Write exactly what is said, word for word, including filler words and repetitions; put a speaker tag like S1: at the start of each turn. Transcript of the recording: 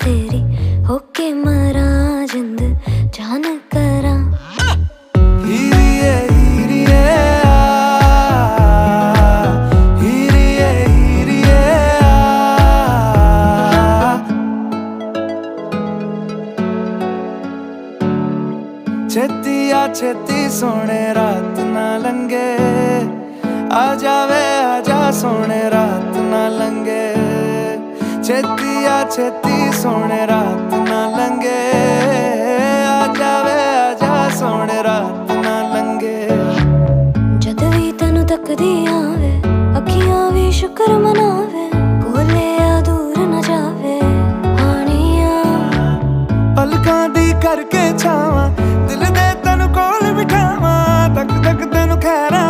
S1: तेरी होके मरा जिंद जान करा।
S2: हीरिए हीरिए आ, हीरिए हीरिए आ। छेती आ छेती सोने रात ना लंगे, आ जावे आजा सोने रात ना लंगे। छेती आ छेती सोने रात ना लंगे, आ जावे आजा सोने रात ना लंगे।
S1: जद भी तेनू तकदी आवे अखियां भी शुक्र मनावे, कोले आ दूर न जावे हानिया।
S2: पलकां दी करके छावां दिल दे तेनू कोल बिठावां, तक तक तेनू खैरा